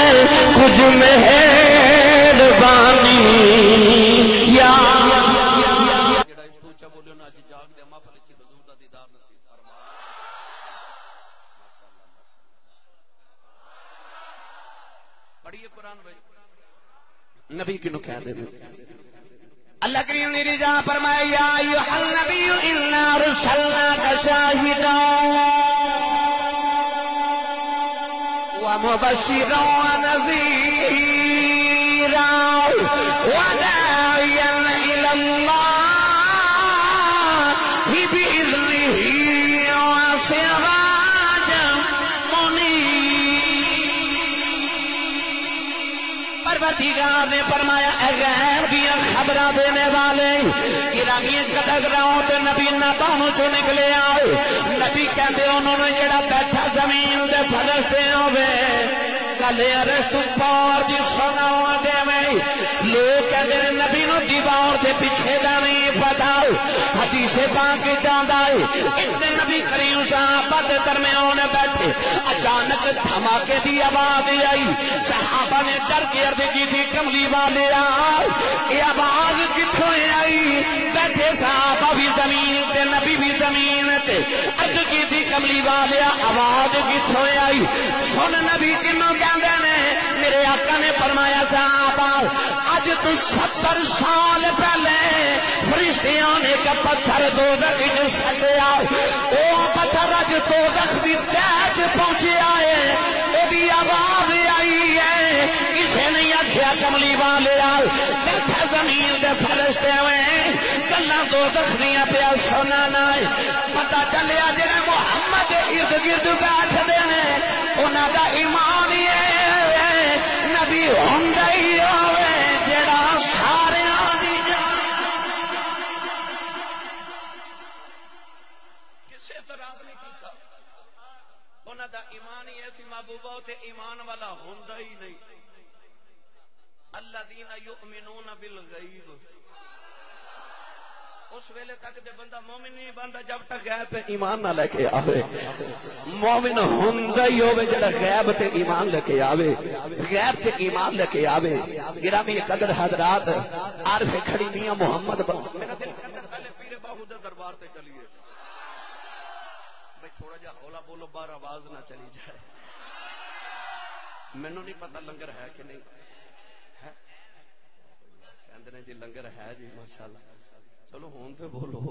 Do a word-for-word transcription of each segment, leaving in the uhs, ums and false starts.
کچھ مہربانی یا نبی کی نو کہہ دے اللہ کریم نے رضا فرمایا یا ایھا النبی انا رسلناک شاہدا ومبشرا ونذیرا وداعیا الی اللہ بإذنہ وسراجا پروردگار نے فرمایا اے غیب دیا خبراں دینے والے گرامی قدراں تے نبی نبیوں چوں نکلے آئے نبی کہندے انہوں نے جڑا بیٹھا زمین دے فرشتے ہوے گل عرش تو پار دی سناواں دے میں لوگ کہندے نبی نو دیوار دے پیچھے دا نہیں پتا حدیث پاک جاندا ہے ایک دن نبی کریم صحابہ دے درمیان بیٹھے اچانک دھماکے دی آواز آئی صحابہ نے ڈر کے عرض کی تھی کملی والے یہ آواز کتھوں آئی بیٹھے صحابہ بھی زمین تے نبی بھی زمین تے عرض کی تھی کملی والے آواز کتھوں آئی سن نبی کنوں کہندے نے میرے آقا نے فرمایا صحابہ اج تو ستر سال پہلے فرشتیاں نے ایک پتھر دوزخ وچ سٹیا او پتھر اج دوزخ دی تہہ پہنچیا ہے اودی آواز آئی ہے کسے نہیں آکھیا کملی والے بیٹھا زمین دے فرشتے ہوئے گلاں دوزخ دیاں پیا سنانا پتہ چلیا جڑے محمد دے ارد گرد بیٹھدے نے انہاں دا ایمان ہی ہے نبی ہوندا ہی ہوے جڑا ساریاں دی جان کسے طرح نہیں کیتا انہاں دا ایمان ہی ایسی محبوبہ تے ایمان والا ہوندا ہی نہیں الذین یؤمنون بالغیب اس ویلے تک دے بندہ مومن نہیں بندا جب تک غیب تے ایمان نہ لے کے آوے مومن ہوندا ہی ہوے جڑا غیب تے ایمان لے کے آوے غیب تے ایمان لے کے آوے گرامی قدر حضرات عارف کھڑی میاں محمد میرا دل کرتا پہلے پیر باہو دے دربار تے چلیے بھئی تھوڑا جا ہولا بولو باہر آواز نہ چلی جائے مینوں نہیں پتہ لنگر ہے کہ نہیں ہے کہندے نے جی لنگر ہے جی ماشاءاللہ چلو ہون تے بولو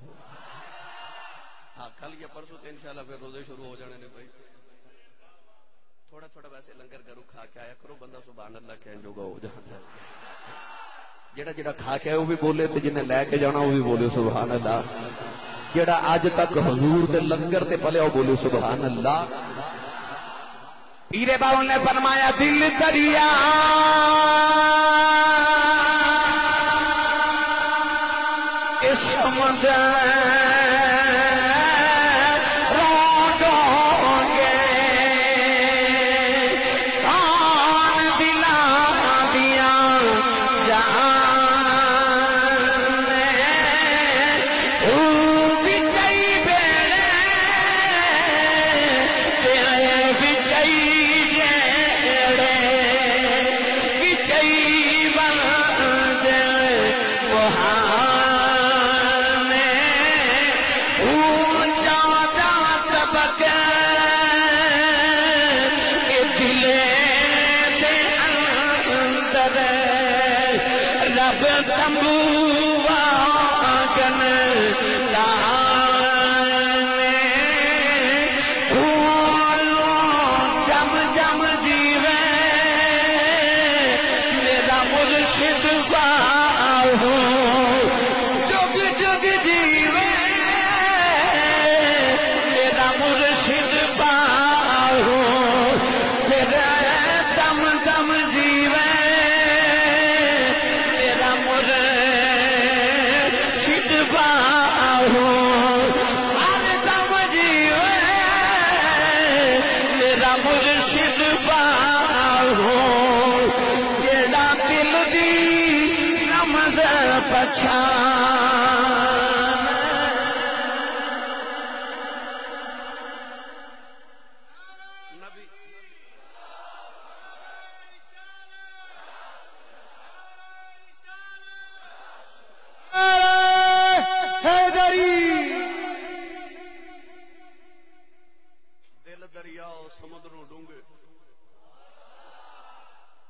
ہاں کل یا پرسوں تے انشاءاللہ پھر روزے شروع ہو جانے نے بھائی تھوڑا تھوڑا ویسے لنگر کرو کھا کے آیا کرو بندہ سبحان اللہ کہن جوگا ہو جاتا ہے جڑا جڑا کھا کے آیا وہ بھی بولے تے جنہیں لے کے جانا وہ بھی بولے سبحان اللہ جڑا اج تک حضور دے لنگر تے پلے وہ بولے سبحان اللہ پیر باؤ نے فرمایا دل دریا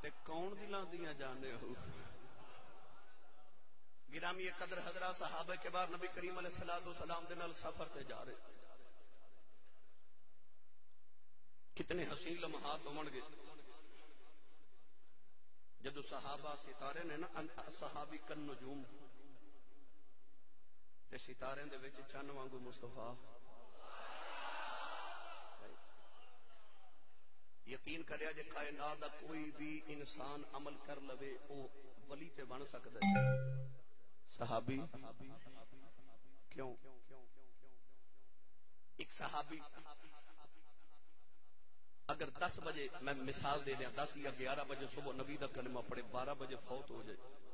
تے کون دلاں دیاں جانے ہو گرامی قدر حضرات صحابہ کے بعد نبی کریم علیہ الصلوۃ والسلام دے نال سفر تے جا رہے کتنے حسین لمحات ہون گے جدو صحابہ ستارے نے نا صحابی کن نجوم تے ستارے دے وچ چن وانگو مصطفیٰ یقین کریا جے کائنات دا کوئی بھی انسان عمل کر لوے او ولی تے بن سکدا ہے صحابی کیوں ایک صحابی اگر دس بجے میں مثال دے دیا دس یا گیارہ بجے صبح نبی دا کلمہ پڑھے بارہ بجے فوت ہو جائے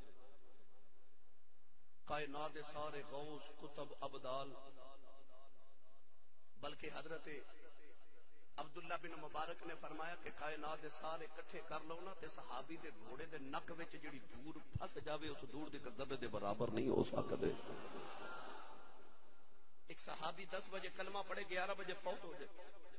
کائنات سارے غوث کتب ابدال بلکہ حضرت عبداللہ بن مبارک نے فرمایا کہ کائنات سارے کٹھے کر لو نا تے صحابی دے گھوڑے دے نک وچ جڑی دور پھس جاوے اس دور دے ذرے دے برابر نہیں ہو سکدے ایک صحابی دس بجے کلمہ پڑھے گیارہ بجے فوت ہو جائے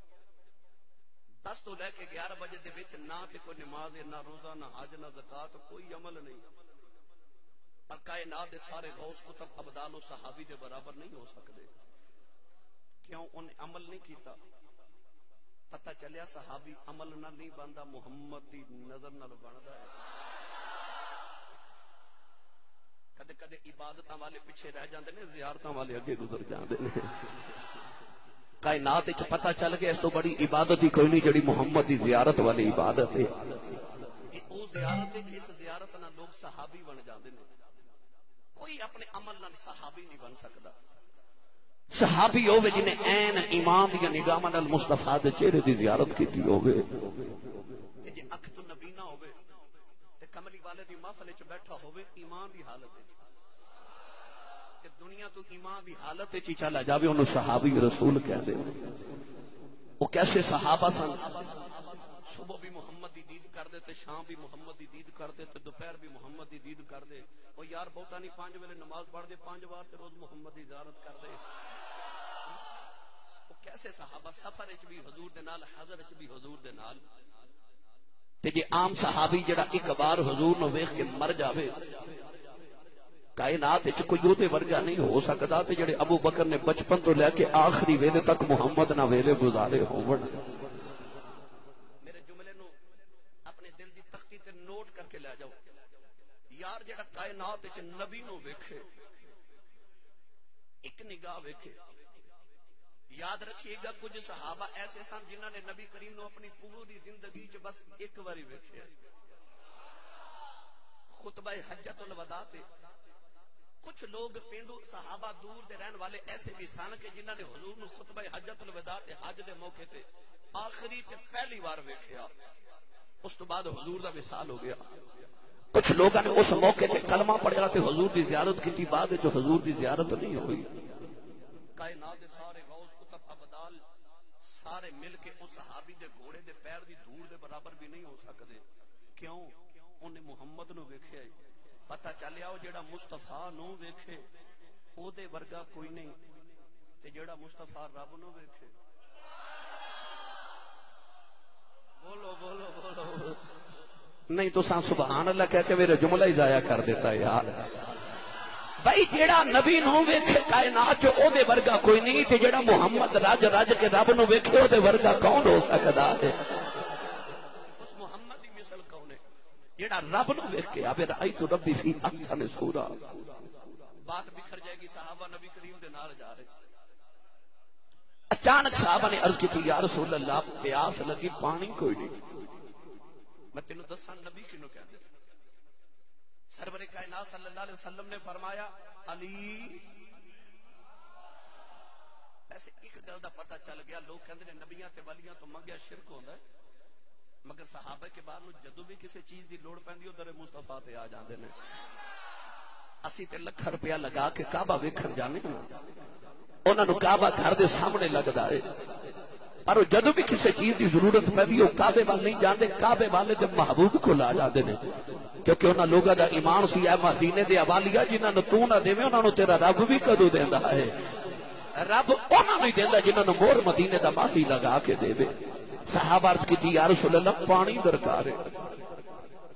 دس تو لے کے گیارہ بجے دے وچ نہ تے کوئی نماز نہ روزہ نہ حج نہ زکات کوئی عمل نہیں اور کائنات دے سارے غوث کتب ابدال و صحابی دے برابر نہیں ہو سکدے کیوں انہیں عمل نہیں کیتا پتہ چلیا صحابی عمل نہ نہیں بندا محمد دی نظر نال بندا ہے کدے کدے عبادتاں والے پیچھے رہ جاندے نے زیارتاں والے اگے گزر جاندے نے کائنات وچ پتہ چل گیا اس تو بڑی عبادت ہی کوئی نہیں جڑی محمد دی زیارت والی عبادت ہے یہ او زیارت ہے کہ اس زیارت نال لوگ صحابی بن جاندے نے کوئی اپنے عمل نال صحابی نہیں بن سکدا صحابی ہوے جن عین امام دی نگاہاں نال مصطفیٰ دے چہرے دی زیارت کیتی ہوے تے جے اکھ تو نبی نہ ہوے تے کملی والے دی محفل وچ بیٹھا ہوے ایمان دی حالت وچ تے دنیا تو ایمان دی حالت وچ چلا جاوے اونوں صحابی رسول کہندے او کیسے صحابہ سن صبح بھی محمد دی دید کر دے تے شام بھی محمد دی دید کر دے تے دوپہر بھی محمد دی دید کر دے او یار بہتا نہیں پانچ ویلے نماز پڑھ دے پانچ بار تے روز محمد دی زیارت کر دے او کیسے صحابہ سفر وچ بھی حضور دے نال حضر وچ بھی حضور دے نال تے جے عام صحابی جڑا ایک بار حضور نو ویکھ کے مر جاوے کائنات وچ کوئی اودے ورگا نہیں ہو سکدا تے جڑے ابو بکر نے بچپن تو لے کے آخری ویلے تک محمد نہ ویلے گزارے ہون کر کے لے جاؤ یار جڑا کائنات وچ نبی نو ویکھے ایک نگاہ ویکھے یاد رکھیے گا کچھ صحابہ ایسے سن جنہاں نے نبی کریم نو اپنی پوری زندگی چ بس ایک باری ویکھیا خطبہ حجۃ الوداع تے کچھ لوگ پینڈو صحابہ دور دے رہن والے ایسے بھی سن کہ جنہاں نے حضور نو خطبہ حجۃ الوداع تے حج دے موقع تے آخری تے پہلی بار ویکھیا اس تو بعد حضور دا وصال ہو گیا کچھ لوگوں نے اس موقع تے کلمہ پڑھیا تے حضور دی زیارت کی بعد جو حضور دی زیارت نہیں ہوئی کائنات دے سارے غوث کتب ابدال سارے مل کے اس صحابی دے گھوڑے دے پیر دی دھول دے برابر بھی نہیں ہو سکدے کیوں انہیں محمد نو ویکھیا پتہ چلیا او جڑا مصطفیٰ نو ویکھے او دے ورگا کوئی نہیں تے جڑا مصطفیٰ رب نو ویکھے بولو بولو بولو نہیں تو سان سبحان اللہ کہہ کے میرے جملہ ہی ضائع کر دیتا ہے یار بھائی جیڑا نبی نو ویکھے کائنات چ او دے ورگا کوئی نہیں تے جیڑا محمد رج رج کے رب نو ویکھے او دے ورگا کون ہو سکدا ہے اس محمد دی مثال کون ہے جیڑا رب نو ویکھ کے اب رأیت ربی فی احسن صورہ بات بکھر جائے گی صحابہ نبی کریم دے نال جا رہے اچانک صحابہ نے عرض کی تھی یا رسول اللہ پیاس لگی پانی کوئی نہیں میں تینوں دساں نبی کینوں کہندے سرور کائنات صلی اللہ علیہ وسلم نے فرمایا علی ایسے ایک گل دا پتہ چل گیا لوگ کہندے نے نبیاں تے ولیاں تو منگیا شرک ہوندا ہے مگر صحابہ کے بعد جدوں بھی کسی چیز دی لوڑ پیندی او در مصطفیٰ تے آ جاندے نے اسی تے لاکھ روپیہ لگا کے کعبہ ویکھن جانے انہاں نو کعبہ گھر دے سامنے لگدا ہے اور جدوں بھی کسی چیز دی ضرورت پیندی او کعبے وال نہیں جاندے کعبے والے دے محبوب کو لا جاندے نے کیونکہ انہاں لوگاں دا ایمان سی اے مدینے دے حوالیا جنہاں نو تو نہ دیویں انہاں نو تیرا رب بھی کدوں دیندا ہے رب انہاں نو ہی دیندا جنہاں نو مہر مدینے دا ماہی لگا کے دے صحابہ عرض کی یا رسول اللہ پانی درکار ہے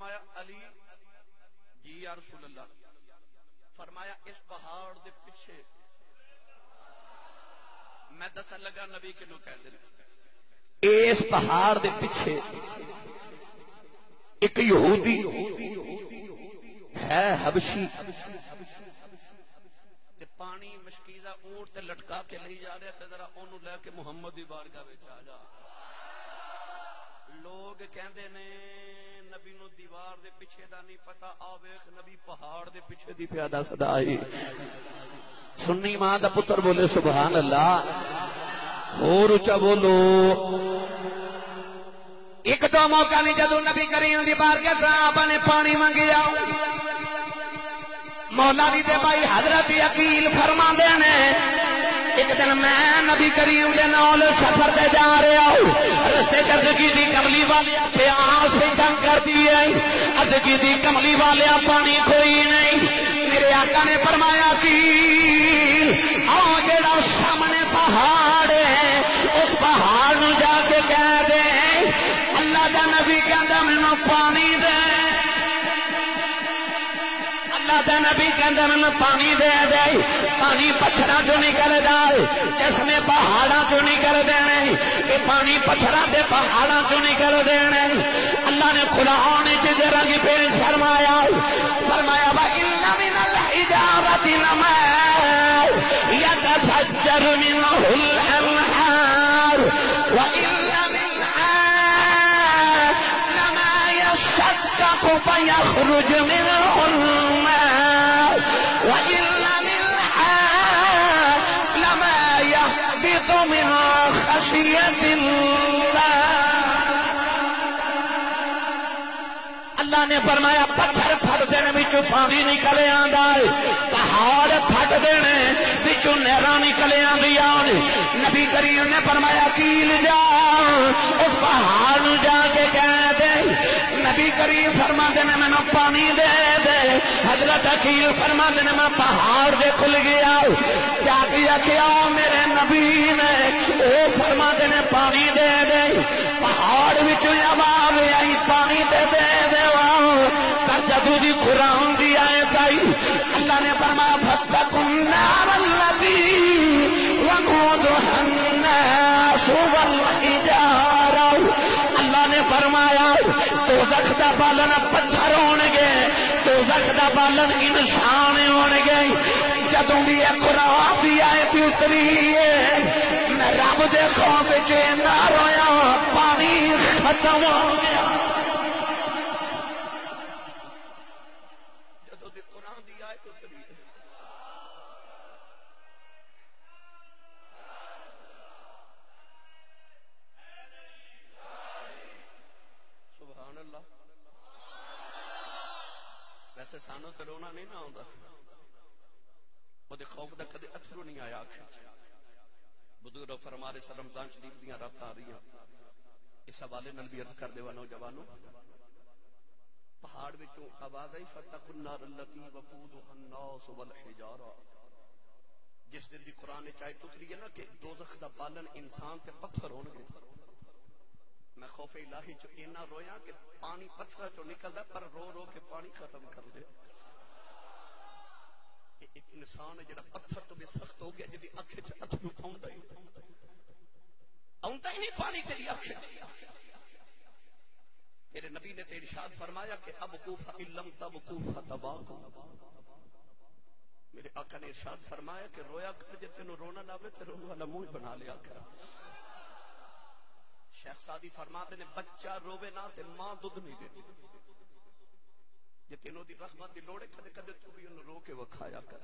فرمایا علی جی یا رسول اللہ، فرمایا اس پہاڑ دے پیچھے میں دسن لگا نبی کنوں کہندے نے، اس پہاڑ دے پیچھے ایک یہودی ہے حبشی تے پانی مشکیزہ اونٹ تے لٹکا کے لے جا رہا تے ذرا اونوں لے کے محمد دی بارگاہ وچ آ جا۔ لوگ کہندے نے نبی نو دیوار دے پیچھے دا نہیں پتہ، آ ویکھ نبی پہاڑ دے پیچھے دی پیادہ صدا آئی۔ سنی ماں دا پتر بولے سبحان اللہ، اور اچھا بولو۔ ایک دو موقع نہیں جدو نبی کریم دی بارگاہ صحابہ نے پانی منگیا، مولا علی دے بھائی حضرت عقیل فرماندے نے ایک دن میں نبی کریم دے نال سفر تے جا رہا ہوں، رستے چردگی دی کملی والے پیاس پہ تنگ کر دی ہے، ادگی دی کملی والے پانی کوئی نہیں، میرے آقا نے فرمایا عقیل آؤ جڑا سامنے پہاڑ ہے اس پہاڑ نو جا کے کہہ دے اللہ دا نبی کہندا مینوں پانی دے، اللہ دا نبی کہندا مینوں پانی دے دے، پانی پتھراں چوں نکل جائے، چشمے پہاڑاں چوں نکل دینے، یہ پانی پتھراں دے پہاڑاں چوں نکل دینے۔ اللہ نے قرآن وچ ذرا کی پیش فرمایا فرمایا وَإِنَّ مِنَ الْحِجَارَةِ لَمَا يَتَفَجَّرُ مِنْهُ الْأَنْهَارُ وَإِنَّ مِنْهَا لَمَا يَشَّقَّقُ فَيَخْرُجُ مِنْهُ الْمَاءُ وَإِنَّ مِنْهَا لَمَا يَهْبِطُ مِنْ خَشْيَةِ اللَّهِ۔ اللہ نے فرمایا پتھر پھٹ دینے بچوں پانی نکلے آندا ہے، پہاڑ پھٹ دینے بچوں نہراں نکلے آندیاں نے۔ نبی کریم نے فرمایا کیل جا اس پہاڑ نو جا کے کہہ دے نبی کریم فرماندے نے مینوں پانی دے دے، حضرت عقیل فرماندے نے میں پہاڑ دے کھل گیا کیا کیا کیا میرے نبی نے او فرماندے نے پانی دے دے، پہاڑ وچوں آواز آئی پانی دے دے دے پر جدو دی قرآن دی آیت آئی اللہ نے فرمایا فاتقوا النار التي وقودها الناس والحجارة۔ اللہ نے فرمایا دوزخ دا بالن پتھر ہون گے، دوزخ دا بالن انسان ہون گے۔ جدوں بھی قرآن دی آیت اتری ہے میں رب دے خوف وچ نہ رویا، پانی ختم ہو گیا۔ سانو تو رونا نہیں نہ آتا، وہ خوف کا کدی اتھرو نہیں آیا۔ بزرگ فرما رہے سر رمضان شریف دیا رات آ رہی ہیں، اس حوالے نال بھی عرض کر دے نوجوانوں، پہاڑ وچوں آواز آئی فاتقوا النار التی وقودها الناس والحجارہ۔ جس دن دی قرآن چاہے اتری ہے نا کہ دوزخ دا بالن انسان تے پتھر ہون گے، میں خوف الہی چ اینا رویا کہ پانی پتھر چوں نکلدا پر رو رو کے پانی ختم کر دے۔ ایک انسان ہے جڑا پتھر تو بھی سخت ہو گیا، جدی اکھ وچ اتھرو آوندا ہی آوندا ہی نہیں پانی تیری اکھ وچ۔ میرے نبی نے تے ارشاد فرمایا کہ ابکو فإن لم تبکو فتباکو۔ میرے آقا نے ارشاد فرمایا کہ رویا کر، جے تینوں رونا نہ آوے تے رونے والا منہ بنا لیا کر۔ شیخ سعدی فرماتے نے بچہ روے نہ تے ماں دودھ نہیں دیتی، جے تینوں دی رحمت دی لوڑ ہے کدے کدے تو بھی انہوں رو کے وکھایا کر۔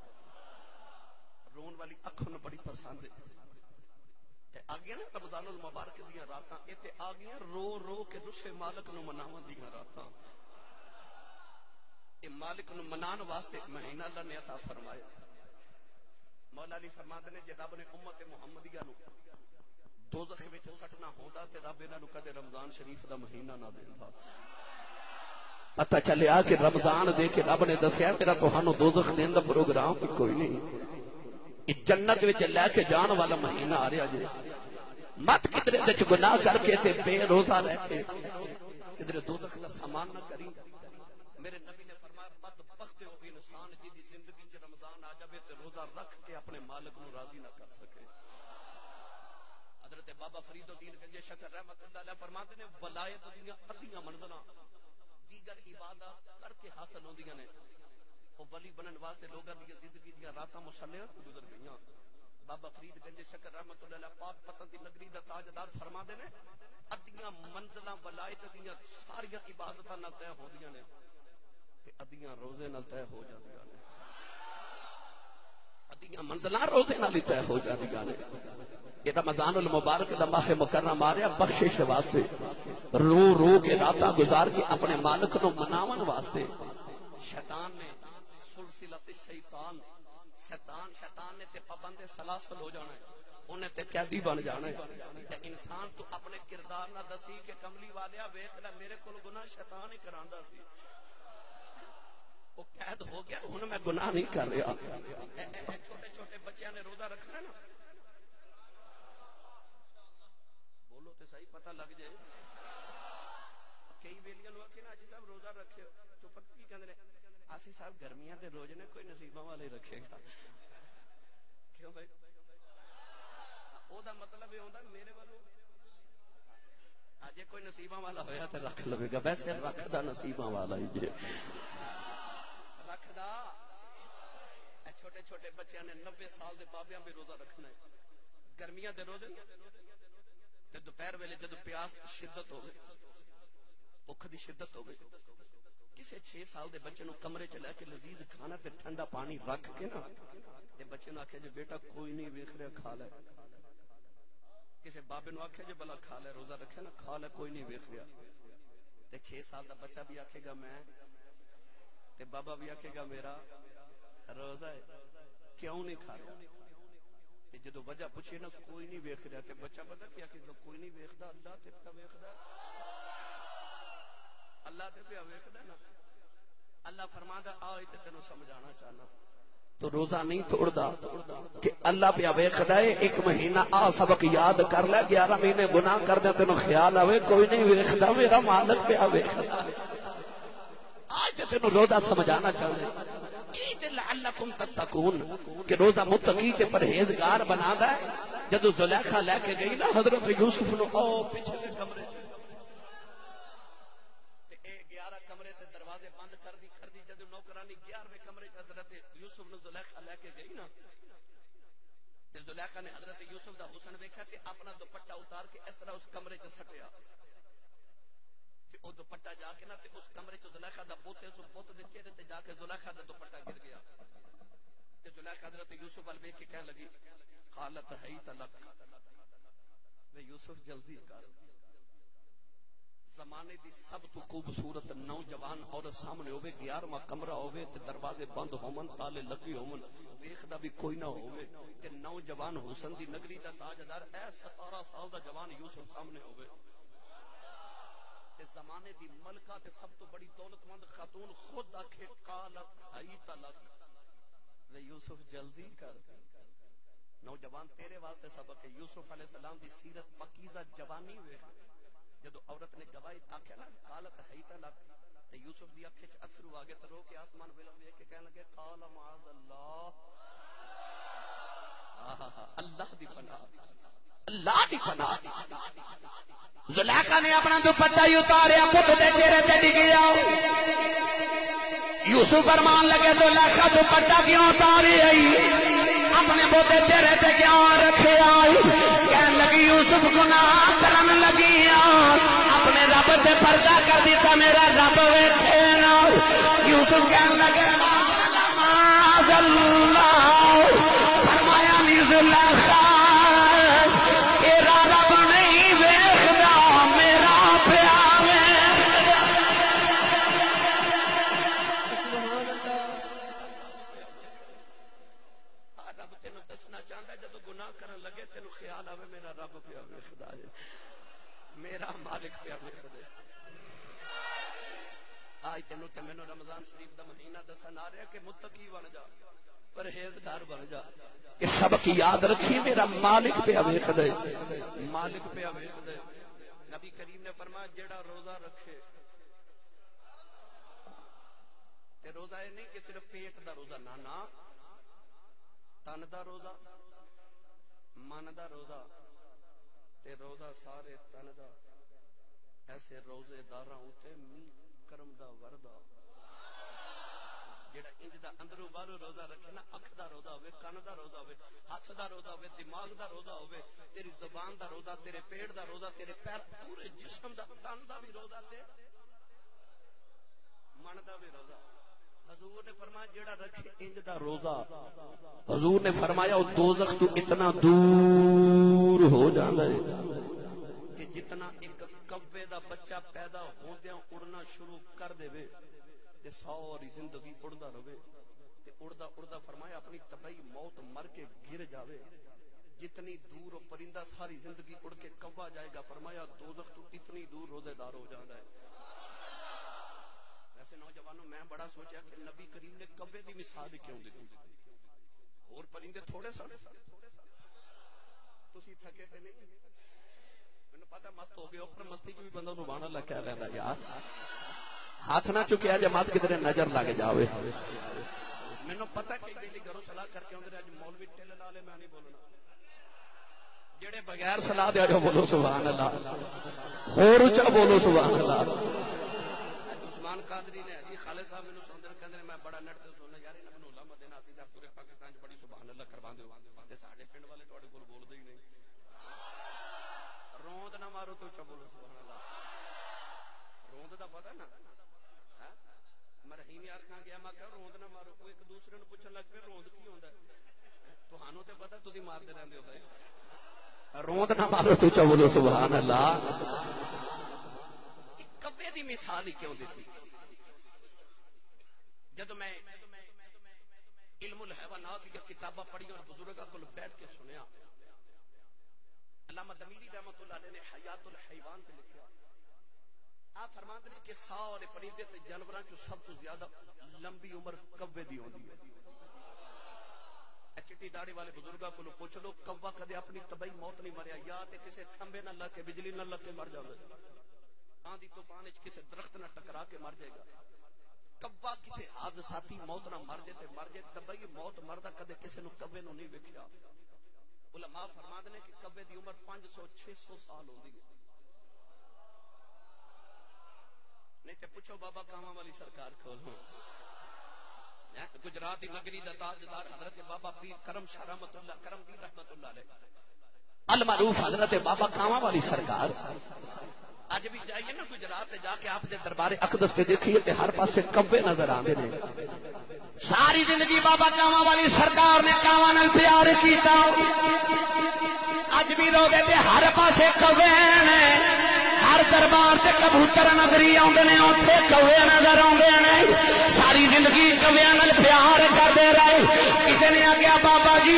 رون والی اکھوں نوں بڑی پسند ہے۔ تے آگیا نا رمضان المبارک دیاں راتاں، اے تے آگیا رو رو کے رسے مالک نوں مناون دیاں راتاں۔ اے مالک نوں منان واسطے مہینہ اللہ نے عطا فرمایا۔ مولا علی فرماتے نے جے رب نے امت محمدیہ نوں دوزخ وچ سٹنا ہوندا تے رب انہاں نوں کدے رمضان شریف دا مہینہ نہ دیندا۔ پتہ چلیا کہ رمضان دے کے رب نے دسیا میرا تہانوں دوزخ دین دا پروگرام کوئی نہیں، یہ جنت وچ لے کے جان والا مہینہ آ رہا جے۔ مت کدرے وچ گناہ کر کے تے بے روزہ رہ کے ادھر دوزخ کا سامان نہ کری. میرے نبی نے فرمایا بدبخت ہے وہ انسان جی دی زندگی چ رمضان آ جائے تے روزہ رکھ کے اپنے مالک نو راضی نہ کر سکے. حضرت بابا فرید الدین گنج شکر رحمت اللہ علیہ فرماتے ہیں ولایت دیاں ادھیاں منزلاں دیگر عبادات کر کے حاصل ہوندیاں نے. وہ ولی بنن واسطے لوگاں دی زندگی دی راتاں مصلیاں گزر گئیاں. بابا فرید گنج شکر رحمت اللہ علیہ پاک پتن دی نگری دا تاجدار فرماندے نے ادھیاں منزلاں ولایت دیاں ساریاں عبادتاں نال طے ہوندیاں نے تے ادھیاں روزے نال طے ہو جاندیاں نے. ادھیاں منزلاں روزے نال طے ہو جاندیاں نے. یہ رمضان المبارک دا ماہ مکرم آ رہا بخشش واسطے رو رو کے راتاں گزار کے اپنے مالک نو مناون واسطے. شیطان نے سلسلۃ الشیطان شیطان شیطان نے تے پابند سلاسل ہو جانا ہے. انہیں تے قیدی بن جانا ہے. تے انسان تو اپنے کردار نہ دسی کہ کملی والیا ویکھ لے میرے کول گناہ شیطان ہی کراندا سی. وہ قید ہو گیا ہن میں گناہ نہیں کر رہا. چھوٹے چھوٹے بچیاں نے روزہ رکھنا ہے نا. بولو تے صحیح پتہ لگ جائے. کئی ویلیاں نو آکھے نا اجی صاحب روزہ رکھیو تو پتہ کی کہندے نے آسی صاحب گرمیاں دے روز نے کوئی نصیباں والے رکھے گا. کیوں بھائی او دا مطلب یہ ہوندا میرے والوں اج کوئی نصیباں والا ہویا تے رکھ لوے گا. ویسے رکھدا نصیباں والا ہی جے رکھدا. اے چھوٹے چھوٹے بچیاں نے نوے سال دے بابیاں بھی روزہ رکھنا ہے. گرمیاں دے روزے تے دوپہر ویلے جدوں پیاس شدت ہوے بھوک دی شدت ہوے کسے چھ سال دے بچے نو کمرے چ لے کے لذیذ کھانا تے ٹھنڈا پانی رکھ کے نا تے بچے نو آکھے جو بیٹا کوئی نہیں ویکھ رہا کھا لے. کسے بابے نو آکھے جو بلا کھا لے روزہ رکھے نا کھا لے کوئی نہیں ویکھ رہا. تے چھ سال دا بچہ بھی آکھے گا میں تے بابا بھی آکھے گا میرا روزہ ہے کیوں نہیں کھا رہا. تے جدوں وجہ پوچھے نا کوئی نہیں ویکھ رہا تے بچہ پتہ کیا کہ کوئی نہیں ویکھدا اللہ تے پتہ ویکھدا اللہ تے پیا ویکھدا نا. اللہ فرماندا آ تے تینوں سمجھانا چاہنا تو روزہ نہیں توڑدا کہ اللہ پیا ویکھدا ہے. ایک مہینہ آ سبق یاد کر لے گیارہ مہینے گناہ کر دے تینوں خیال آوے کوئی نہیں ویکھدا میرا مالک پیا ویکھدا. آج تے تینوں روزہ سمجھانا چاہنا لعلکم تتقون کہ روزہ متقی تے پرہیزگار بنادا ہے. جدوں زلیخا لے کے گئی نا حضرت یوسف نو او پچھلے کمرے چ زلیخا نے حضرت یوسف دا حسن ویکھا تے اپنا دوپٹہ اتار کے اس طرح اس کمرے چ سٹیا کہ او دوپٹہ جا کے نا تے اس کمرے چ زلیخا دا بت اس بت دے چہرے تے جا کے زلیخا دا دوپٹہ گر گیا. تے زلیخا حضرت یوسف ول ویکھ کے کہنے لگی قالت حیت لک وے یوسف جلدی کر. زمانے دی سب تو خوبصورت نوجوان عورت سامنے ہوے گیارہواں کمرہ ہوے تے دروازے بند ہومن تالے لگے ہومن ویکھدا بھی کوئی نہ ہوے تے نوجوان حسن دی نگری دا تاجدار اے ستارہ سال دا جوان یوسف سامنے ہوے تے زمانے دی ملکہ تے سب تو بڑی دولت مند خاتون خود آکھے قالت حیت لک وے یوسف جلدی کر. نوجوان تیرے واسطے سبق ہے. یوسف علیہ السلام دی سیرت پاکیزہ جوانی ویکھ جدو عورت نے گواہی آکھیا نا قالت حیت لک تے یوسف دی اکھ وچ اتھرو آگے تے رو کے آسمان ویلم ویکھ کے کہنے لگے قال معاذ اللہ. اللہ دی پناہ اللہ دی پناہ. زلیخا نے اپنا دوپٹہ ہی اتاریا پت دے چہرے تے ڈگیا. یوسف فرمان لگے زلیخا دوپٹہ کیوں اتاری آئی اپنے بوتے چہرے تے کیوں رکھے آئی. کہنے لگی یوسف گناہ کرن لگی اپنے رب تے پردہ کر دیتا میرا رب ویکھے نا. یوسف کہنے لگے معاذ اللہ. فرمایا نی زلیخا تیرا رب نہیں ویکھدا میرا پیا ویکھدا. رب تینوں دسنا چاہندا جدوں گناہ کرن لگے تینوں خیال آوے میرا رب پیا ویکھدا ہے میرا مالک پیا ویکھدا. آج تینوں تے مینوں رمضان شریف دا مہینہ دسن آ رہا کہ متقی بن جا پرہیزگار بن جا. یہ سبق یاد رکھی میرا مالک پیا ویکھدا ہے مالک پیا ویکھدا ہے. نبی کریم نے فرمایا جیڑا روزہ رکھے تے روزہ ہے نہیں کہ صرف پیٹ دا روزہ، نہ نہ تن دا روزہ، من دا روزہ تے روزہ سارے تن دا، ایسے روزے داراں اُتے می کرم دا وردہ جیڑا انج دا اندروں باہروں روزہ رکھے نا، اکھ دا روزہ ہوئے، کان دا روزہ ہوئے، ہاتھ دا روزہ ہوئے، دماغ دا روزہ ہوئے، تیری زبان دا روزہ، تیرے پیٹ دا روزہ، تیرے پیر پورے جسم دا تن دا بھی روزہ تے من دا بھی روزہ۔ حضور نے فرمایا جیڑا رکھے انج دا روزہ، حضور نے فرمایا وہ دوزخ تو اتنا دور ہو جاندا ہے کہ جتنا ایک کوے دا بچہ پیدا ہوندیاں اڑنا شروع کر دے وے تے ساری زندگی اڑدا رہے تے اڑدا اڑدا فرمایا اپنی طبعی موت مر کے گر جاوے، جتنی دور وہ پرندہ ساری زندگی اڑ کے کوا جائے گا، فرمایا دوزخ تو اتنی دور روزے دار ہو جاندا ہے۔ ویسے نوجوانوں میں بڑا سوچا کہ نبی کریم نے کوے دی مثال کیوں دتی، اور پرندے تھوڑے سارے تسی تھکے تے نہیں، مینوں پتہ مست ہو گئے اوپر مستی چ بھی بندہ سبحان اللہ کہہ رہندا یار، ہاتھ نہ چکیا جماعت کدھر نظر لگ جاوے۔ مینوں پتہ کہ بیلی گھروں صلاح کر کے اوندے اج مولوی ٹل لا لے، میں نہیں بولنا، جڑے بغیر صلاح دے جو بولو سبحان اللہ، اور اونچا بولو سبحان اللہ۔ عثمان قادری نے جی خالد صاحب مینوں سوندے کہندے میں بڑا نٹ تے سننا یار انہاں نوں علامہ دینا اسی صاحب پورے پاکستان وچ بڑی سبحان اللہ کرواندے ہو تے ساڈے پنڈ والے تواڈے کول بولدے ہی نہیں، روند نہ مارو تو اونچا بولو سبحان اللہ۔ روند دا پتہ نا مرحیم یار خان گیا میں کہ روند نہ مارو، کوئی ایک دوسرے نوں پوچھن لگ پے روند کی ہوندا ہے، تہانوں تے پتہ تسی مارتے رہندے ہو بھائی، روند نہ مارو تو اونچا بولو سبحان اللہ۔ کوے دی مثال ہی کیوں دیتی؟ جب میں علم الحیوانات کی کتاباں پڑھی اور بزرگاں کو بیٹھ کے سنیا، علامہ دمیری رحمۃ اللہ علیہ نے حیات الحیوان سے لکھا، آپ فرماتے ہیں کہ سارے پرندے تے جانوراں چوں سب تو زیادہ لمبی عمر کوے دی ہوندی ہے۔ چٹی داڑھی والے بزرگاں کو پوچھ لو کوا کدے اپنی طبعی موت نہیں مریا، یا تے کسے کھمبے نہ لگ کے بجلی نہ لگ کے مر جاوے، آندھی طوفان وچ کسے درخت نہ ٹکرا کے مر جائے گا، کوا کسے حادثاتی موت نہ مر جائے تے مر جائے، طبعی موت مردا کدے کسے نو کوے نو نہیں ویکھیا۔ علماء فرماتے ہیں کہ کوے دی عمر پانچ سو چھ سو سال ہوندی ہے، نہیں تے پوچھو بابا کاواں والی سرکار کھولو، گجرات دی نگری دا تاجدار حضرت بابا پیر کرم شاہ رحمت اللہ کرم دین رحمت اللہ علیہ المعروف حضرت بابا کاواں والی سرکار، اج بھی جائیے نا گجرات تے جا کے آپ دے دربار اقدس تے دیکھیے تے ہر پاسے کوے نظر آندے نے۔ ساری زندگی بابا کاواں والی سرکار نے کاواں نال پیار کیتا، اج بھی لوگ تے ہر پاسے کوے نے، ہر دربار تے کبوتر نظری آندے نے، اوتھے کوے نظر آندے نے، ساری زندگی کویاں نال پیار کردے رہے۔ کسے نے آخیا بابا جی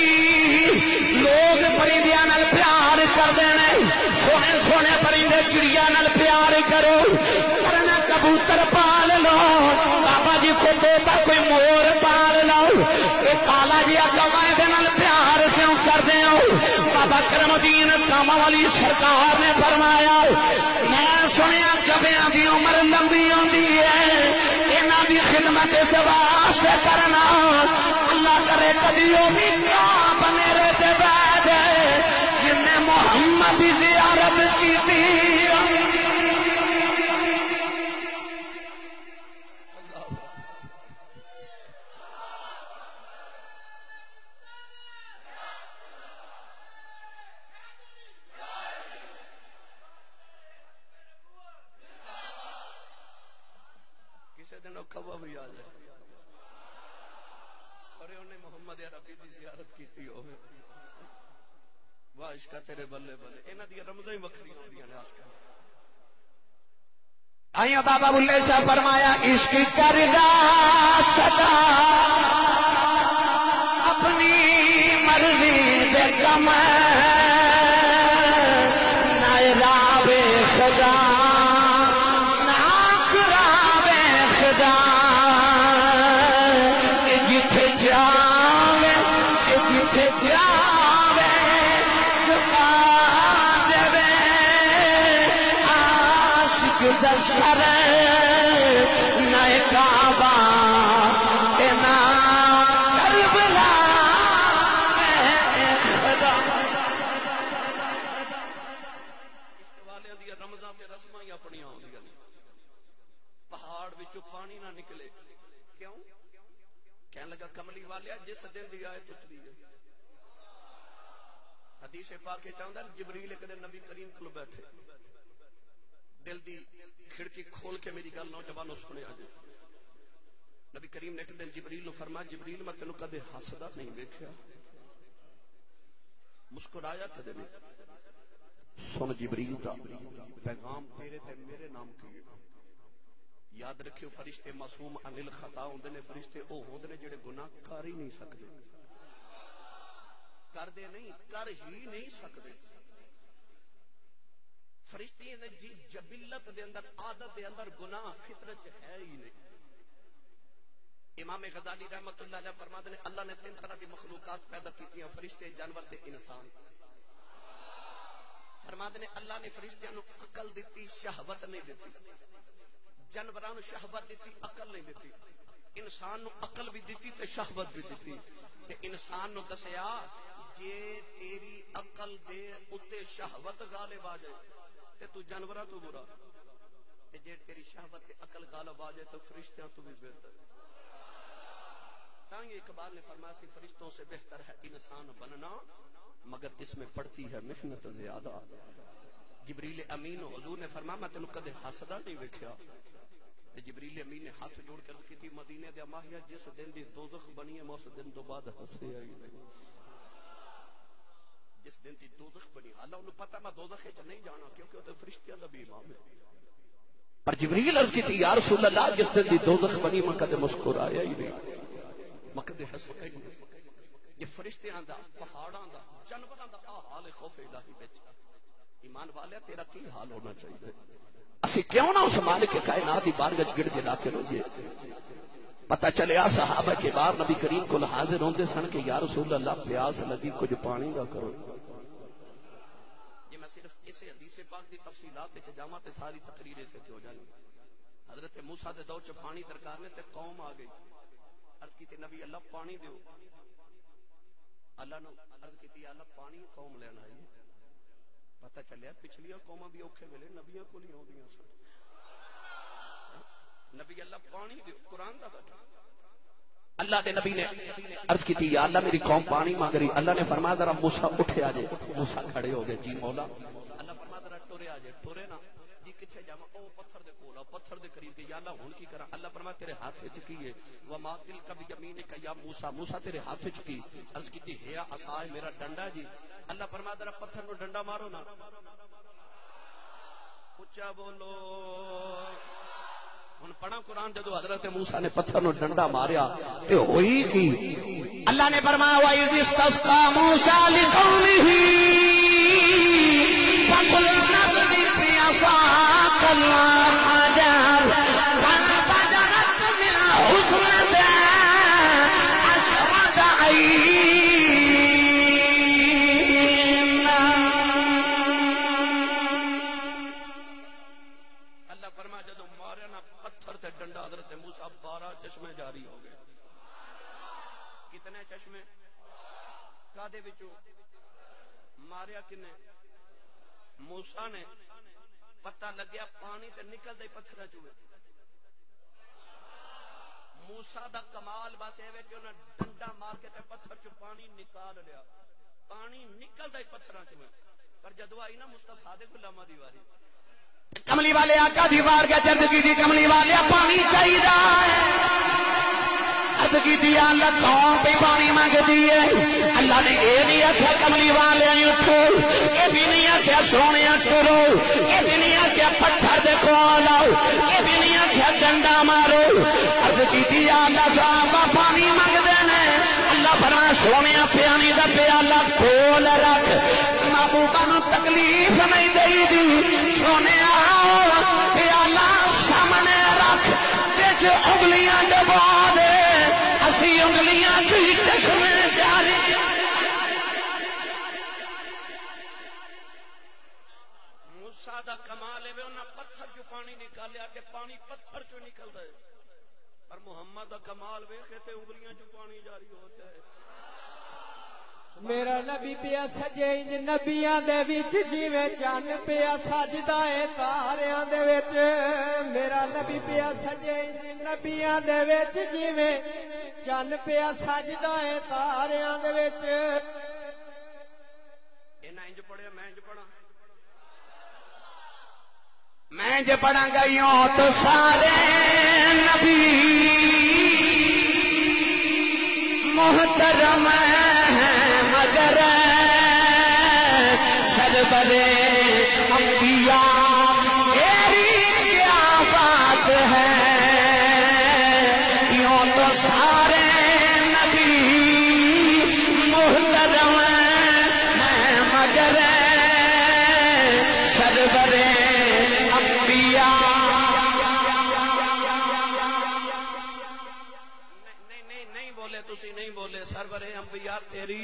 لوگ پرندیاں نال پیار کردے نے، سونے سونے پرندے چڑیا نال پیار کرو، کرنا کبوتر پال لو، بابا جی کوئی طوطا کوئی مور پال لو، یہ کالا جہا کوا دے نال پیار کیوں کردے ہو؟ بابا کرم دین کاواں والی سرکار نے فرمایا میں سنیا کویاں دی عمر لمبی ہوندی ہے، انہاں دی خدمت اس واسطے کرنا اللہ کرے کبھی وہ بھی کام میرے تے بیٹھ جن نے محمد کی زیارت کی تھی۔ کسی دن کوا بھی آ جائے اور انہیں محمد عربی کی زیارت کی ہوئے، واہ عشقہ تیرے بلے بلے، انہاں دی رمضاں ہی وکھری ہوندیاں نے عشقاں۔ آئیے بابا بلے صاحب فرمایا عشق کردا سدا اپنی مرضی دے کم نہ راوے خدا نہ کراوے خدا، جتھے جاوے جتھے جاوے چکا دے گزر سر نئے کعبہ نہ کربلا والے دی رمضان تے رسماں ہی اپنی آندیاں پہاڑ وچوں پانی نہ نکلے کیوں کہنے لگا کملی والیا جس دن دی آیت اتری ہے حدیث پاک کے چاہتا ہے جبریل ایک دن نبی کریم کو بیٹھے دل دی کھڑکی کھول کے میری گل نوجوانوں سنے آ جائے نبی کریم نے ایک دن جبریل نو فرمایا جبریل میں تینوں کدے ہسدا نہیں دیکھا مسکرایا تھے دے سن جبریل دا پیغام تیرے تے میرے نام کی یاد رکھیو فرشتے معصوم عن الخطا ہوندے نے فرشتے او ہوندے نے جڑے گناہ کر ہی نہیں سکدے کر دے نہیں کر ہی نہیں سکدے فرشتے نے جی جبلت دے اندر عادت دے اندر گناہ فطرت ہے ہی نہیں امام غزالی رحمت اللہ علیہ فرماتے ہیں اللہ نے تین طرح کی مخلوقات پیدا کی ہیں فرشتے جانور تے انسان فرماتے ہیں اللہ نے فرشتیاں نو عقل دیتی شہوت نہیں دیتی جانوراں نو شہوت دیتی عقل نہیں دیتی انسان نو عقل بھی دیتی تے شہوت بھی دیتی تے انسان نو دسیا جے تیری عقل دے اتے شہوت غالب آ جائے تے تو جانوراں تو برا تے جے تیری شہوت تے عقل غالب آ جائے تو فرشتیاں تو بھی بہتر تاں یہ اقبال نے فرمایا سی فرشتوں سے بہتر ہے انسان بننا مگر اس میں پڑتی ہے محنت زیادہ جبریل امین حضور نے فرمایا میں تینوں کدے حسدا نہیں ویکھیا تے جبریل امین نے ہاتھ جوڑ کر کیتی مدینے دے ماہیا جس دن دی دوزخ بنی ہے میں اس دن تو بعد ہسیا ہی نہیں جس دن دی دوزخ بنی اللہ انہوں پتہ میں دوزخ وچ نہیں جانا کیونکہ وہ تے فرشتیاں دا بھی امام ہے پر جبریل عرض کیتی یا رسول اللہ جس دن دی دوزخ بنی میں کدے مسکرایا ہی نہیں میں کدے ہسیا ہی نہیں یہ فرشتیاں دا پہاڑاں دا جانوراں دا حال خوف الہی وچ ایمان والے تیرا کی حال ہونا چاہیے اسی کیوں نہ اس مالک کائنات دی بارگاہ وچ گڑ گڑا کے روئے پتہ چلیا صحابہ کے بار نبی کریم کو حاضر ہوندے سن کہ یا رسول اللہ پیاس لگی کچھ پانی دا کرو یہ میں صرف اس حدیث پاک دی تفصیلات وچ جاواں تے ساری تقریر اس تے ہو جانی حضرت موسیٰ دے دور چ پانی درکار نے تے قوم آ گئی عرض کیتی نبی اللہ پانی دیو اللہ نے عرض کیتی اللہ پانی قوم لینا ہے پتہ چلیا پچھلیاں قوماں بھی اوکھے ویلے نبیاں کول ہی ہوندیاں سن نبی اللہ پانی دیو قرآن دا بیٹھا اللہ دے نبی نے عرض کی تھی یا اللہ میری قوم پانی مانگ رہی اللہ نے فرمایا ذرا موسیٰ اٹھے آجے موسیٰ کھڑے ہو گئے جی مولا اللہ فرمایا ذرا ٹورے آجے ٹورے نا جی کتھے جاواں او پتھر دے کول پتھر دے قریب کہ یا اللہ ہن کی کراں اللہ فرمایا تیرے ہاتھ وچ کی ہے وما تلک بیمینک یا موسیٰ موسیٰ تیرے ہاتھ وچ کی عرض کی تھی ہے عصا میرا ڈنڈا جی اللہ فرمایا ذرا پتھر نو ڈنڈا مارو نا اونچا بولو ہن پڑھا قرآن جدو حضرت موسیٰ نے پتھر نو ڈنڈا ماریا تے ہوئی کی اللہ نے فرمایا وَإِذِ اسْتَسْقَىٰ مُوسَىٰ لِقَوْمِهِ فَقُلْنَا اضْرِب بِّعَصَاكَ الْحَجَرَ فَانفَجَرَتْ مِنْهُ اثْنَتَا عَشْرَةَ عَيْنٍ ڈنڈا حضرت موسیٰ بارہ چشمے جاری ہو گئے کتنے چشمے کادے وچوں ماریا کنے موسیٰ نے پتہ لگیا پانی تے نکل دے پتھر چوئے موسیٰ دا کمال بس ایوے کہ انہیں ڈنڈا مار کے تے پتھر چو پانی نکال لیا پانی نکل دے پتھر چوئے پر جدو آئی نا مصطفیٰ دے غلامہ دیواری کملی والے آقا دیوار کا چرد کی تھی کملی والے پانی چاہیے عرض کی تھی اللہ قوم پہ پانی مانگتی ہے اللہ نے یہ نہیں آخیا کملی والے اٹھو یہ بھی نہیں آخیا سونے ٹرو یہ بھی نہیں آخیا پتھر دیکھو لاؤ یہ بھی نہیں آخیا ڈنڈا مارو عرض کی تھی اللہ صاحب پانی مانگتے ہیں اللہ فرمایا سونے پیانی کا پیالہ کھول رکھ محبوبہ نو تکلیف نہیں دئی دی سونے پیالہ سامنے رکھ بچ انگلیاں ڈبا دے اسی انگلیاں کی چشمے جاری موسیٰ دا کمال ہے انہاں پتھر پتھر چو پانی نکالیا کہ پانی پتھر چو نکل دے، پر محمد دا کمال ویکھے تے انگلیاں چو پانی جاری ہوتا ہے. میرا نبی پیا سجے انج نبیاں دے وچ جویں چن پیا سجدا اے تاریاں دے وچ. میرا نبی پیا سجے انج نبیاں دے وچ جویں چن پیا سجدا اے تاریاں دے وچ. انہاں انج پڑھیا میں انج پڑھاں، میں جو پڑھاں گا یوں تو سارے نبی محترم ہیں مگر سرور انبیاء تیری کیا بات ہے. یوں تو سارے نبی محترم ہیں مگر سرور سرور انبیاء تیری.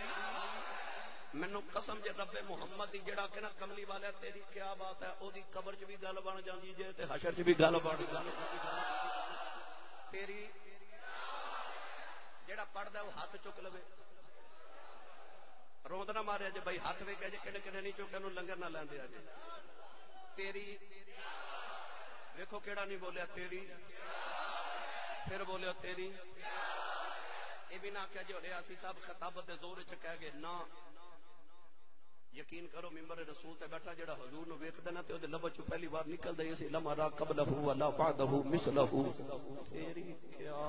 مینوں قسم جے رب محمد دی جڑا کہ نا کملی والا تیری کیا بات ہے، او دی قبر چ بھی گل بن جاندی جے تے حشر چ بھی گل بن جاندی. تیری جڑا پڑھدا وہ ہاتھ چک لوے، روند نہ ماریا جے بھائی ہاتھ ویکھے جے کڑے کڑے نہیں چکے نو لنگر نہ لیندے اج. تیری ویکھو کیڑا نہیں بولیا تیری، پھر بولیا تیری. یہ بھی نہ کیا جو ریاسی صاحب خطابت دے زور چ کہہ گئے نہ. یقین کرو ممبر رسول تے بیٹھا جڑا حضور نو ویکھدا نا تے او دے لب چوں پہلی بار نکلدا اے سی لما را قبلہ ولا بعدہ مثلہ. تیری کیا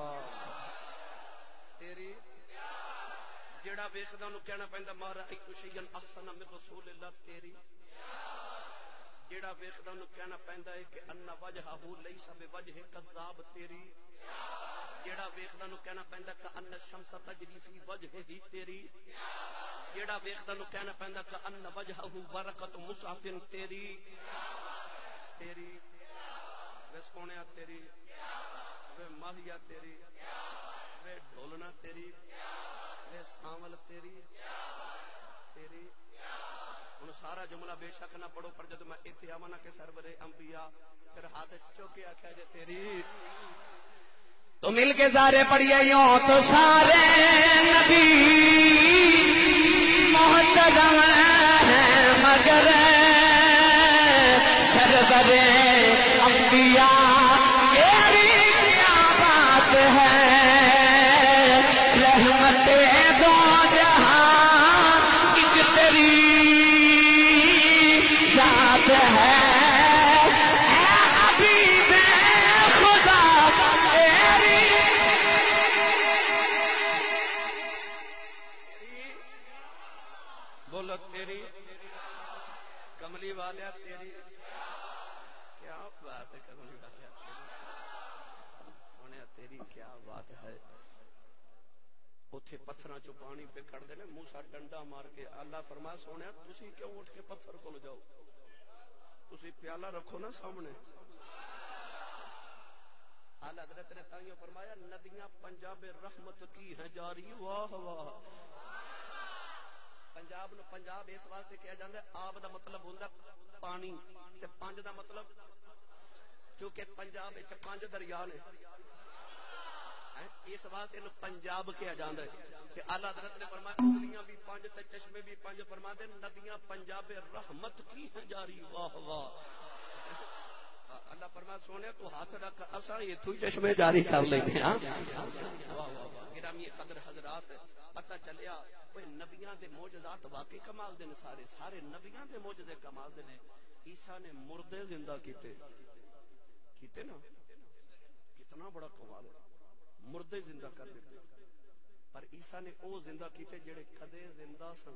تیری جڑا ویکھدا نو کہنا پیندا مارا ایک شیئن احسن من رسول اللہ. تیری جڑا ویکھدا نو کہنا پیندا ہے کہ ان وجہہ لیس بوجہ کذاب. تیری جیڑا ویکھدا نو کہنا پیندا کہ ان الشمس تجری فی وجہہ ہی. تیری جیڑا ویکھدا نو کہنا پیندا کہ ان وجہہ برکت مصحف. تیری تیری وے سونیا تیری وے ماہیا تیری وے ڈھولنا تیری وے سانول تیری تیری. ہن سارا جملہ بے شک نہ پڑھو پر جد میں ایتھے آواں نا کہ سرور انبیاء پھر ہاتھ چوک کے آکھیا جے تیری تو مل کے سارے پڑھیے یوں تو سارے نبی محترم ہیں مگر سرور انبیاء تیری کیا بات ہے. رحمت دو جہاں ایک تیری ذات ہے. تیری کملی والیا تیری کیا بات ہے. کملی والیا سونے تیری کیا بات ہے. اتھے پتھراں چو پانی پہ کڑ دے نے موسیٰ ڈنڈا مار کے. اللہ فرمایا سونے تسی کیوں اٹھ کے پتھر کو جاؤ، تسی پیالہ رکھو نا سامنے. اعلی حضرت نے تائیوں فرمایا ندیاں پنجاب رحمت کی ہیں جاری. واہ واہ. پنجاب نو پنجاب اس واسطے کہا جاتا ہے آب دا مطلب ہوندا پانی تے پنج دا مطلب چونکہ پنجاب وچ پنج دریا نے اس واسطے نو پنجاب کہا جاتا ہے. تے اعلی حضرت نے فرمایا انگلیاں بھی پنج تے چشمے بھی پنج. فرماتے ندیاں پنجاب رحمت کی ہیں جاری. واہ واہ. اللہ فرمایا سونے تو ہاتھ رکھ اساں ایتھوں چشمے جاری کر لیندے ہاں. واہ واہ واہ. گرامی قدر حضرات پتہ چلیا کوئی نبیاں دے معجزات واقعی کمال دے نے. سارے سارے نبیاں دے معجزے کمال دے نے. عیسیٰ نے مردے زندہ کیتے کیتے نا. کتنا بڑا کمال ہے. مردے زندہ کر دیتے. پر عیسیٰ نے او زندہ کیتے جڑے کدے زندہ سن.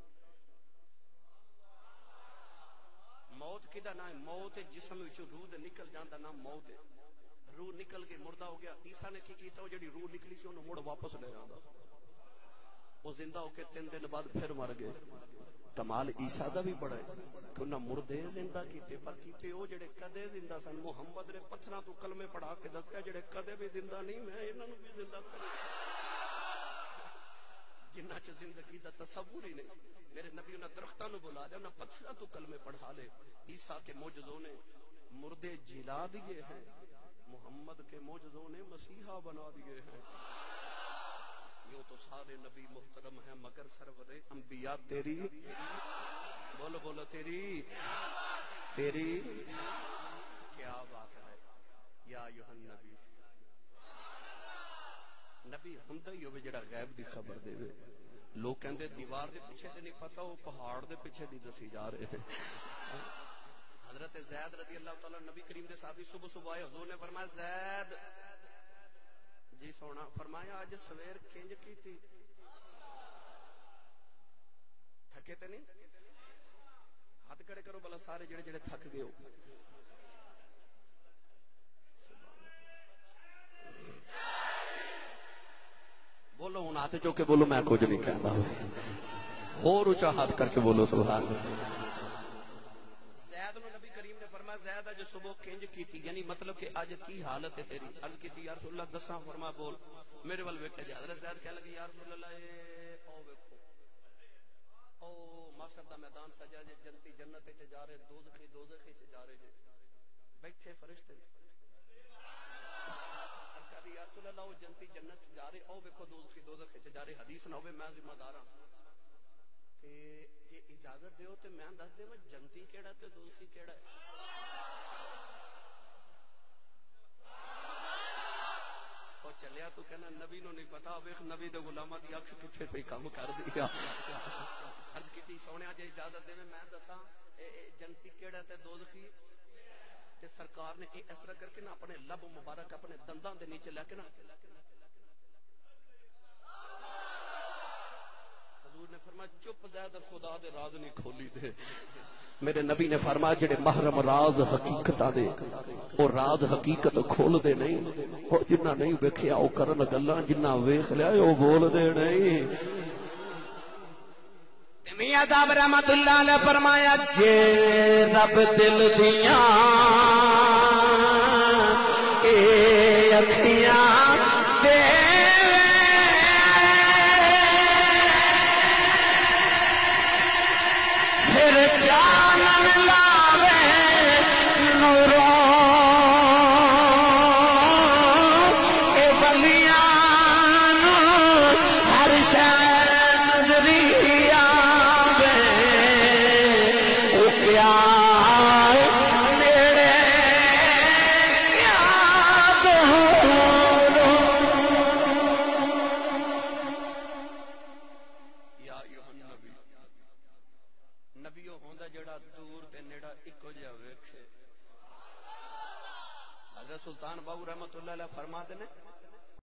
موت کدا نہ موت جسم وچوں روح نکل جاندا نہ موت ہے. روح نکل کے مردہ ہو گیا. عیسیٰ نے کی کیتا او جڑی روح نکلی سی اونوں مڑ واپس لے آندا. وہ زندہ ہو کے تین دن بعد پھر مر گئے. کمال عیسیٰ دا بھی بڑا ہے کہ انہاں مردے زندہ کیتے پر کیتے او جڑے کدے زندہ سن. محمد نے پتھراں تو کلمے پڑھا کے دسیا جڑے کدے بھی زندہ نہیں میں انہاں نوں بھی زندہ کروں. جنہ چ زندگی دا تصور ہی نہیں. میرے نبی انہاں درختاں نوں بلا دے انہاں پتھراں تو کلمے پڑھا لے. عیسیٰ کے معجزوں نے خود جلا دیے ہیں، محمد کے معجزوں نے مسیحا بنا دیے ہیں۔ یوں تو سارے نبی محترم ہیں مگر سرور انبیاء تیری، بولو بولو تیری تیری کیا بات ہے۔ یا ایھا النبی، نبی ہوندا ہی ہوے جڑا غیب دی خبر دے۔ لوگ کہندے دیوار دے پیچھے تے نہیں پتہ، وہ پہاڑ دے پیچھے نہیں دسی جا رہے ہیں۔ حضرت زید رضی اللہ تعالی نبی کریم دے صحابی صبح صبح آئے، حضور نے فرمایا زید جی سونا، فرمایا آج سویر کنج کی تھی، تھکے تے نہیں؟ ہاتھ کھڑے کرو بلا سارے جڑے جڑے تھک گئے ہو۔ بولو ہوں ہاتھ چوک کے بولو، میں کچھ نہیں کہتا، اور اونچا ہاتھ کر کے بولو سبحان اللہ۔ زید نو نبی کریم نے فرمایا زید اج صبح کنج کیتی، یعنی مطلب کہ اج کی حالت ہے تیری؟ عرض کیتی یا رسول اللہ دساں، فرما بول۔ میرے ول ویکھے جا، حضرت زید کہنے لگے یا رسول اللہ اے او ویکھو، او معاشر دا میدان سجا جے، جنتی جنت وچ جا رہے، دوزخی دوزخ وچ جا رہے جے، بیٹھے فرشتے۔ یا رسول اللہ وہ جنتی جنت جا رہے، او ویکھو دوزخی دوزخ وچ جا رہے، حدیث نہ ہوے میں ذمہ دار ہاں تے جے اجازت دیو تے میں دس دے میں جنتی کیڑا تے دوزخی کیڑا ہے۔ او چلیا تو کہنا نبی نو نہیں پتا، ویکھ نبی دے غلاماں دی اکھ کتھے پئی کام کر دیا۔ عرض کیتی سونیا جے اجازت دے میں دساں جنتی کیڑا تے دوزخی، تے سرکار نے اس طرح کر کے نا اپنے لب مبارک اپنے دنداں دے نیچے لے کے نا حضور نے فرمایا چپ زید، خدا دے راز نہیں کھولی دے۔ میرے نبی نے فرمایا جڑے محرم راز حقیقتاں دے او راز حقیقت کھول دے نہیں، او جنہ نہیں ویکھیا او کرن گلاں، جنہ ویکھ لیا او بول دے نہیں۔ میاں صاحب رحمت اللہ نے فرمایا جے رب دل دیاں اے اکھیاں دے پھر چانن لاوے نوروں اے بلیاں ہر شہر ریا سلطان باہو رحمت اللہ علیہ فرماتے ہیں